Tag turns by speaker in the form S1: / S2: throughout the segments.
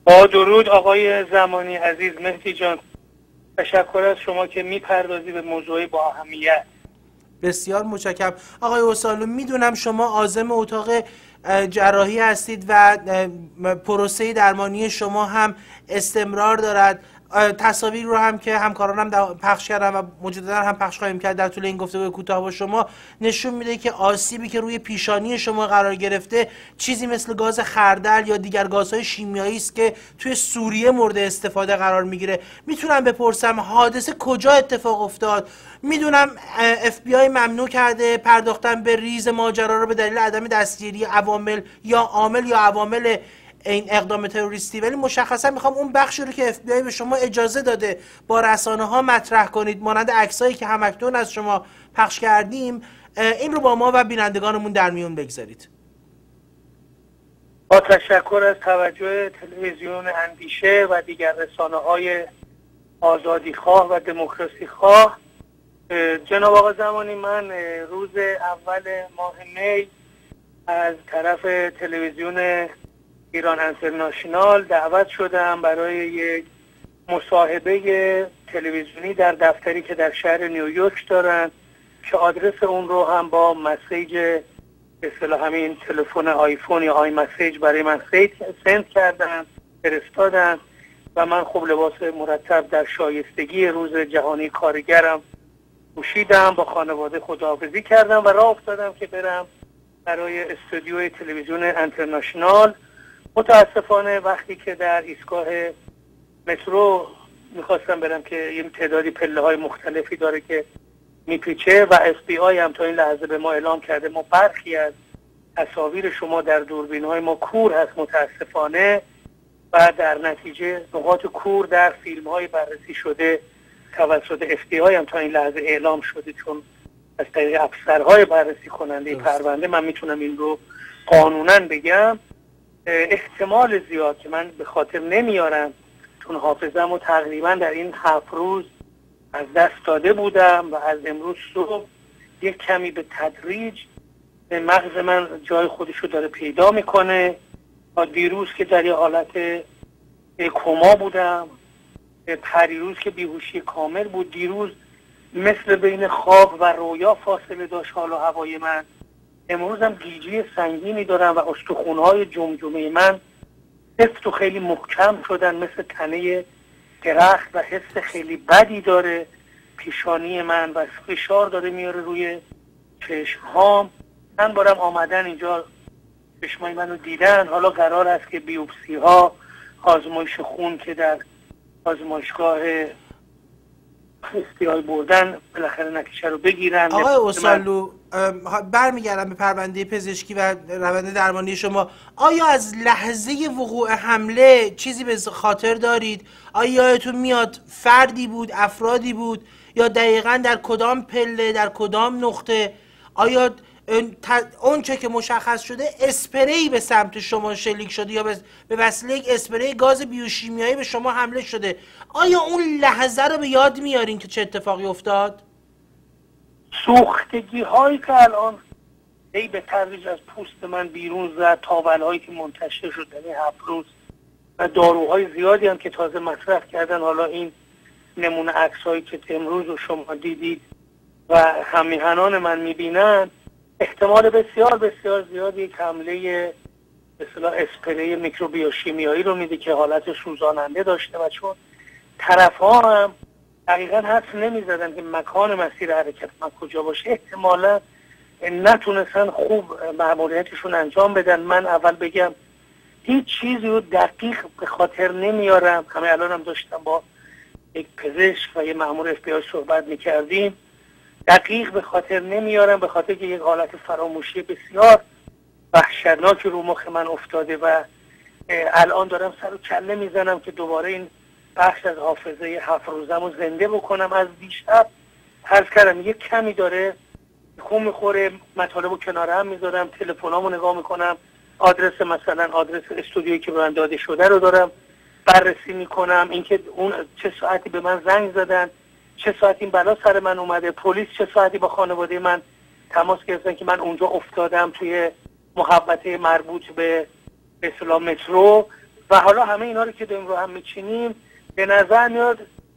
S1: با درود آقای زمانی عزیز. مهدی جان، تشکر از شما که میپردازی به موضوعی با اهمیت.
S2: بسیار متشکرم. آقای اوسالو، میدونم شما عازم اتاق جراحی هستید و پروسه درمانی شما هم استمرار دارد. تصاویر رو هم که همکارانم پخش کردن و مجددا هم پخش خواهیم کرد در طول این گفتگو کوتاه با شما، نشون میده که آسیبی که روی پیشانی شما قرار گرفته چیزی مثل گاز خردل یا دیگر گازهای شیمیایی است که توی سوریه مورد استفاده قرار میگیره. میتونم بپرسم حادثه کجا اتفاق افتاد؟ میدونم FBI ممنوع کرده پرداختن به ریز ماجرا رو به دلیل عدم دستگیری عوامل یا عوامل این اقدام تروریستی، ولی مشخصا میخوام اون بخشی رو که FBI به شما اجازه داده با رسانه ها مطرح کنید، مانند عکسایی که همکنون از شما پخش کردیم، این رو با ما و بینندگانمون در میون بگذارید.
S1: با تشکر از توجه تلویزیون اندیشه و دیگر رسانه‌های آزادیخواه و دموکراسی خواه، جناب آقای زمانی، من روز اول ماه می از طرف تلویزیون ایران انترناشنال دعوت شدم برای یک مصاحبه تلویزیونی در دفتری که در شهر نیویورک دارن که آدرس اون رو هم با مسیج به اصطلاح همین تلفن آیفون یا آی مسیج برای من سند کردن، فرستادن و من خب لباس مرتب در شایستگی روز جهانی کارگرم پوشیدم، با خانواده خداحافظی کردم و راه افتادم که برم برای استودیوی تلویزیون انترناشنال. متاسفانه وقتی که در ایستگاه مترو میخواستم برم که یه تعدادی پله های مختلفی داره که میپیچه و FBI هم تا این لحظه به ما اعلام کرده ما برخی از تصاویر شما در دوربین های ما کور هست متاسفانه، و در نتیجه نقاط کور در فیلم های بررسی شده توسط FBI هم تا این لحظه اعلام شده، چون از طریق افسرهای بررسی کننده پرونده من میتونم این رو قانونا بگم. احتمال زیاد که من به خاطر نمیارم چون حافظم رو تقریبا در این 7 روز از دست داده بودم و از امروز صبح یک کمی به تدریج مغز من جای خودش رو داره پیدا میکنه. تا دیروز که در یه حالت کما بودم، پریروز که بیهوشی کامل بود، دیروز مثل بین خواب و رویا فاصله داشت حال و هوای من، امروز هم گیجی سنگینی دارم و استخوان‌های جمجمه من سفت و خیلی محکم شدن مثل تنه درخت و حس خیلی بدی داره پیشانی من و فشار داره میاره روی چشمهام. چند بارم آمدن اینجا چشمای منو دیدن. حالا قرار است که بیوپسی ها، آزمایش خون که در آزمایشگاه استیای بردن بالاخره نتیجه رو بگیرن.
S2: آقای اوسالو، برمیگردم به پرونده پزشکی و روند درمانی شما. آیا از لحظه وقوع حمله چیزی به خاطر دارید؟ آیا یادتون میاد فردی بود، افرادی بود، یا دقیقاً در کدام پله، در کدام نقطه؟ آیا اون چه که مشخص شده اسپری به سمت شما شلیک شده یا به وسیله یک اسپری گاز بیوشیمیایی به شما حمله شده؟ آیا اون لحظه رو به یاد میارین که چه اتفاقی افتاد؟
S1: سوختگی هایی که الان به تدریج از پوست من بیرون زد، تاول هایی که منتشر شد در این 7 روز و داروهای زیادی هم که تازه مصرف کردن. حالا این نمونه عکس هایی که امروز رو شما دیدید و همیهنان من میبینن، احتمال بسیار بسیار زیادی یک حمله به اصطلاح اسپری میکروبیوشیمیایی رو میده که حالت سوزاننده داشته و چون طرف ها هم دقیقا حدس نمیزدن که مکان مسیر حرکت من کجا باشه، احتمالا نتونستن خوب مأموریتشون انجام بدن. من اول بگم هیچ چیزی رو دقیق به خاطر نمیارم. همه الان هم داشتم با یک پزشک و یک مأمور FBI صحبت میکردیم، دقیق به خاطر نمیارم، به خاطر که یک حالت فراموشی بسیار وحشتناک رو مخ من افتاده و الان دارم سر و کله میزنم که دوباره این بخش از حافظه 7 روزم رو زنده بکنم. از دیشب عرض کردم یک کمی داره خون میخوره، مطالب رو کنار هم میذارم، تلفنامو نگاه میکنم، آدرس مثلا آدرس استودیویی که به من داده شده رو دارم بررسی میکنم، اینکه اون چه ساعتی به من زنگ زدن، چه ساعتی این بلا سر من اومده، پلیس چه ساعتی با خانواده من تماس گرفتن که من اونجا افتادم توی محوطه مربوط به اصطلاح مترو. و حالا همه اینا رو که داریم رو هم میچینیم به نظر میاد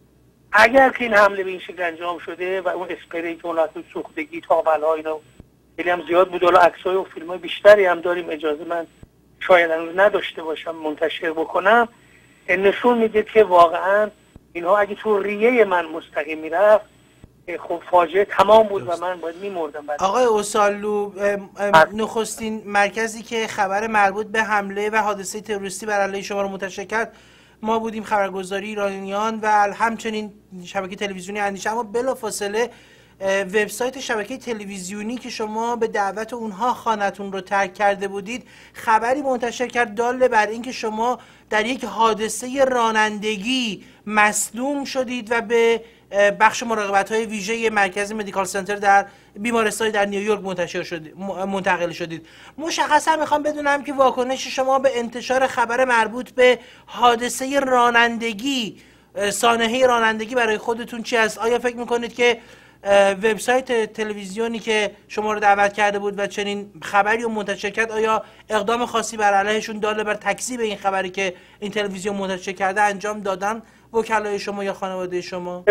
S1: اگر که این حمله به این شکل انجام شده و اون اسپری که اون لحظه سوختگی تاول‌ها اینا خیلی هم زیاد بود، حالا عکس‌های و فیلم‌های بیشتری هم داریم، اجازه من شاید نداشته باشم منتشر بکنم، نشون میده که واقعا اینها اگه تو ریه من مستقیم میرفت خب فاجعه تمام بود و من باید میمردم.
S2: آقای اوسالو، نخستین مرکزی که خبر مربوط به حمله و حادثه تروریستی بر علیه شما رو منتشر کرد ما بودیم، خبرگزاری ایرانیان و همچنین شبکه تلویزیونی اندیشه. اما بلافاصله وبسایت شبکه تلویزیونی که شما به دعوت اونها خانتون رو ترک کرده بودید خبری منتشر کرد دال بر اینکه شما در یک حادثه رانندگی مصدوم شدید و به بخش مراقبت‌های ویژه مرکز مدیکال سنتر در بیمارستانی در نیویورک منتقل شدید. مشخصا میخوام بدونم که واکنش شما به انتشار خبر مربوط به حادثه رانندگی، سانحه رانندگی برای خودتون چی است؟ آیا فکر میکنید که وبسایت تلویزیونی که شما رو دعوت کرده بود و چنین خبری رو منتشر کرد آیا اقدام خاصی بر علیهشون داله بر تکذیب این خبری که این تلویزیون منتشر کرده انجام دادن وکلای شما یا خانواده شما؟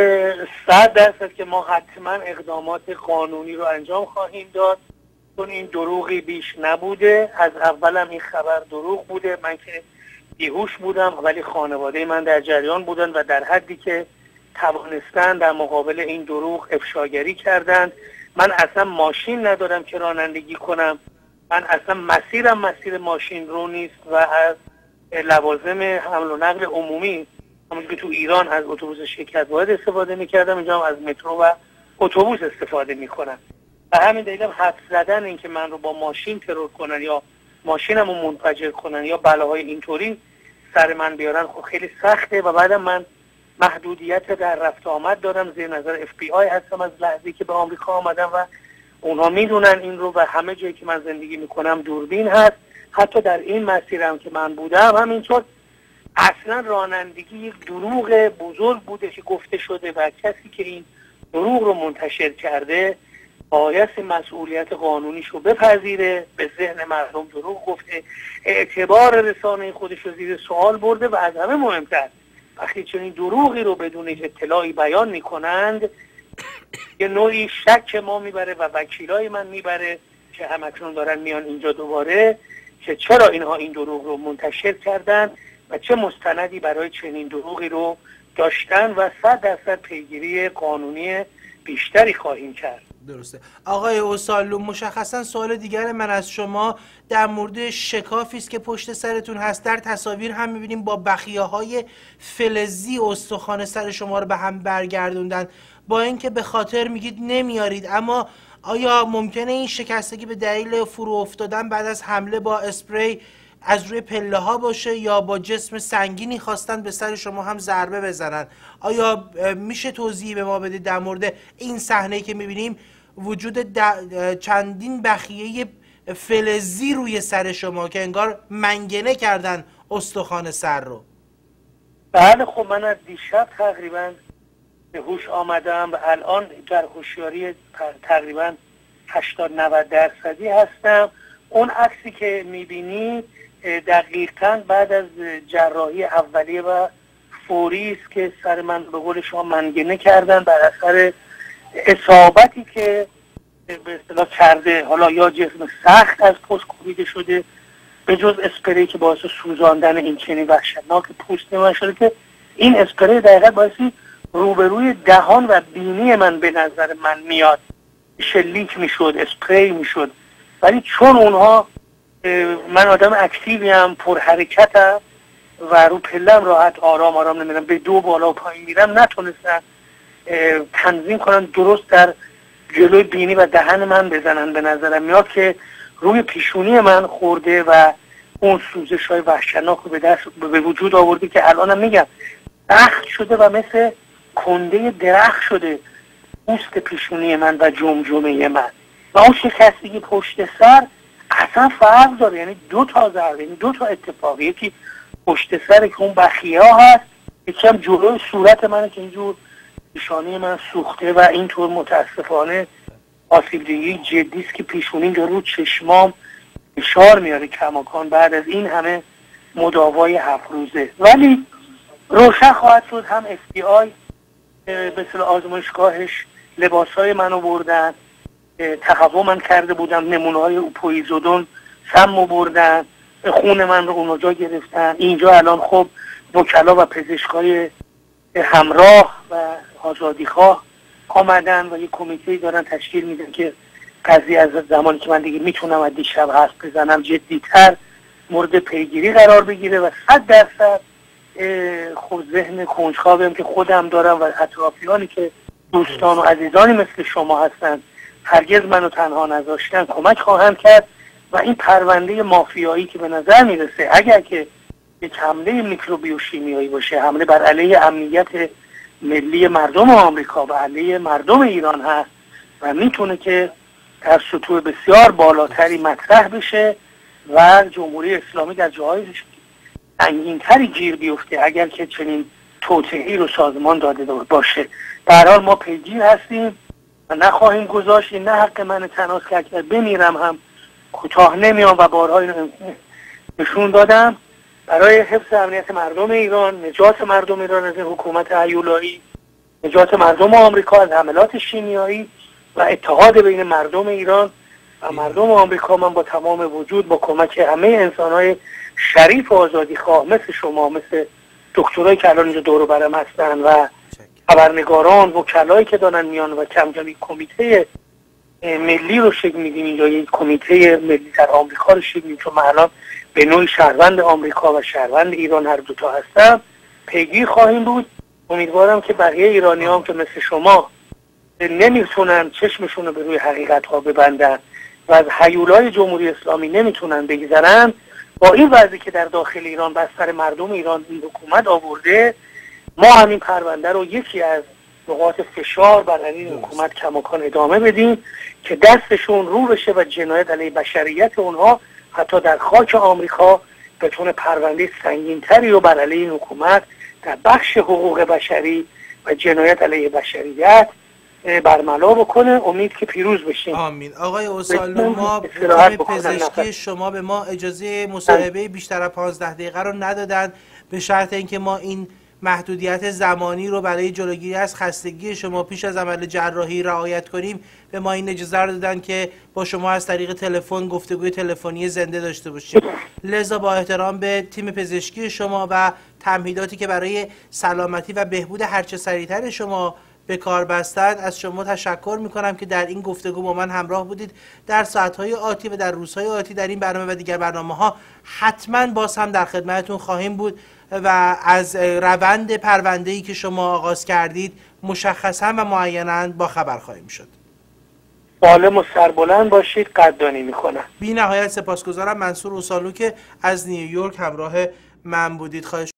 S1: 100% که ما حتما اقدامات قانونی رو انجام خواهیم داد، چون این دروغی بیش نبوده. از اولم این خبر دروغ بوده، من که بیهوش بودم ولی خانواده من در جریان بودن و در حدی که توانستن در مقابل این دروغ افشاگری کردند. من اصلا ماشین ندارم که رانندگی کنم، من اصلا مسیرم مسیر ماشین رو نیست و از لوازم حمل و نقل عمومی همون که تو ایران از اتوبوس شرکت واحد استفاده میکردم، اینجا هم از مترو و اتوبوس استفاده میکنم. و همین دلیلم حدس زدن این که من رو با ماشین ترور کنن یا ماشینم رو منفجر کنن یا بلاهای اینطوری سر من بیارن خب خیلی سخته. و بعدم من محدودیت در رفت آمد دارم، زیر نظر FBI هستم از لحظه‌ای که به آمریکا آمدم و اونها میدونن این رو و همه جایی که من زندگی میکنم دوربین هست. حتی در این مسیرم که من بودم همینطور. اصلا رانندگی یک دروغ بزرگ بوده که گفته شده و کسی که این دروغ رو منتشر کرده باید مسئولیت قانونیش رو بپذیره. به ذهن مردم دروغ گفته، اعتبار رسانه خودش رو زیر سوال برده و از همه مهمتر وقتی چنین دروغی رو بدون اطلاعی بیان میکنند یه نوعی شک ما میبره و وکیلای من میبره که همکنون دارن میان اینجا دوباره که چرا اینها این دروغ رو منتشر کردن و چه مستندی برای چنین دروغی رو داشتن و 100% پیگیری قانونی بیشتری خواهیم کرد.
S2: درسته. آقای اوسالو، مشخصا سوال دیگر من از شما در مورد شکافی است که پشت سرتون هست. در تصاویر هم می‌بینیم با بخیه‌های فلزی استخوان سر شما رو به هم برگردوندن، با اینکه به خاطر میگید نمیارید، اما آیا ممکنه این شکستگی به دلیل فرو افتادن بعد از حمله با اسپری از روی پله ها باشه یا با جسم سنگینی خواستن به سر شما هم ضربه بزنن؟ آیا میشه توضیحی به ما بدید در مورد این صحنه‌ای که میبینیم وجود چندین بخیه فلزی روی سر شما که انگار منگنه کردن استخوان سر رو؟
S1: بله، خب من از دیشب تقریبا به هوش آمدم و الان در هوشیاری تقریبا 80-90% هستم. اون عکسی که میبینید دقیقاً بعد از جراحی اولیه و فوری است که سر من به قول شما منگنه کردن بر اثر اصابتی که به اصطلاح کرده. حالا یا جسم سخت از پوست کوبیده شده به جز اسپری که باعث سوزاندن این چنین وحشتناک پوست من شده که این اسپری دقیقاً باعثی روبروی دهان و بینی من به نظر من میاد شلیک میشد، اسپری میشد. ولی چون اونها من آدم اکتیویم، پر حرکتم و رو پلم راحت آرام نمیرم، به دو بالا و پایین میرم، نتونستن تنظیم کنن درست در جلوی بینی و دهن من بزنن. به نظرم میاد که روی پیشونی من خورده و اون سوزش های وحشتناک رو به وجود آورده که الانم میگم سخت شده و مثل کنده درخت شده پوست پیشونی من و جمجمه من. و اون شکستگی پشت سر اصلا فرق داره، یعنی دو تا ضربه، یعنی دو تا اتفاقی، یکی پشت سر که اون بخیه ها هست، یکی هم جلوی صورت منه که اینجور پیشانی من سوخته و اینطور متاسفانه آسیب‌دهی جدی است که پیشونی اینجا رو چشمام فشار میاره کماکان بعد از این همه مداوای 7 روزه. ولی روشن خواهد شد هم FBI به اصطلاح آزمایشگاهش لباسای منو بردن، تهوع من کرده بودم، نمونه‌های اوپویزودون سمو بردن، خون من رو اونجا گرفتن. اینجا الان خب وکلا و پزشکای همراه و آزادیخواه آمدن و یک کمیته دارن تشکیل میدن که قضیه از زمانی که من دیگه میتونم از دیشب حرف بزنم جدی‌تر مورد پیگیری قرار بگیره و 100% خب ذهن کنجکاوم که خودم دارم و اطرافیانی که دوستان و عزیزانی مثل شما هستن هرگز منو تنها نذاشتن کمک خواهند کرد و این پرونده مافیایی که به نظر میرسه اگر که یک حمله میکروبیوشیمیایی باشه، حمله بر علیه امنیت ملی مردم آمریکا و علیه مردم ایران هست و میتونه که در سطوح بسیار بالاتری مطرح بشه و جمهوری اسلامی در جاهای سنگین‌تری گیر بیفته اگر که چنین توطئه‌ای رو سازمان داده باشه. به هر حال ما پیگیر هستیم و نخواهیم گذاشت. این نه حق من تناس کرد بمیرم هم کوتاه نمیام و بارها اینو نشون دادم. برای حفظ امنیت مردم ایران، نجات مردم ایران از این حکومت هیولایی، نجات مردم آمریکا از حملات شیمیایی و اتحاد بین مردم ایران و مردم آمریکا، من با تمام وجود با کمک همه انسان‌های شریف و آزادیخواه مثل شما، مثل دکترایی که الان اینجا دور و برم هستن و خبرنگاران، وکلایی که دارن میان و کم کم کمیته ملی رو شکل میدیم اینجا، یک کمیته ملی در آمریکا رو شکل میدیم چون من الان به نوعی شهروند آمریکا و شهروند ایران هر دوتا هستم، پیگیر خواهیم بود. امیدوارم که بقیه ایرانی‌ها که مثل شما نمیتونن چشمشون رو به روی حقیقت ها ببندن و از هیولای جمهوری اسلامی نمیتونن بگذرن، با این وضعی که در داخل ایران بر سر مردم ایران این حکومت آورده، ما همین پرونده رو یکی از نقاط فشار بر این حکومت کماکان ادامه بدیم که دستشون رو بشه و جنایت علیه بشریت اونها حتی در خاک آمریکا بتونه پرونده سنگین‌تری رو بر علیه این حکومت در بخش حقوق بشری و جنایت علیه بشریت برملا بکنه. امید که پیروز بشیم.
S2: آمین. آقای اوسالو، ما تیم پزشکی شما به ما اجازه مصاحبه بیشتر از 15 دقیقه رو ندادن به شرط اینکه ما این محدودیت زمانی رو برای جلوگیری از خستگی شما پیش از عمل جراحی رعایت کنیم. به ما این اجازه رو دادن که با شما از طریق تلفن گفتگوی تلفنی زنده داشته باشیم. لذا با احترام به تیم پزشکی شما و تمهیداتی که برای سلامتی و بهبود هرچه سریعتر شما به کار بستند از شما تشکر میکنم که در این گفتگو با من همراه بودید. در ساعتهای آتی و در روزهای آتی در این برنامه و دیگر برنامه ها حتما باز هم در خدمتتون خواهیم بود و از روند پرونده‌ای که شما آغاز کردید مشخصا و معینا با خبر خواهیم شد.
S1: سالم و سربلند باشید. قدردانی میکنم.
S2: بی نهایت سپاسگزارم. منصور اوسالو که از نیویورک همراه من بودید. خواهش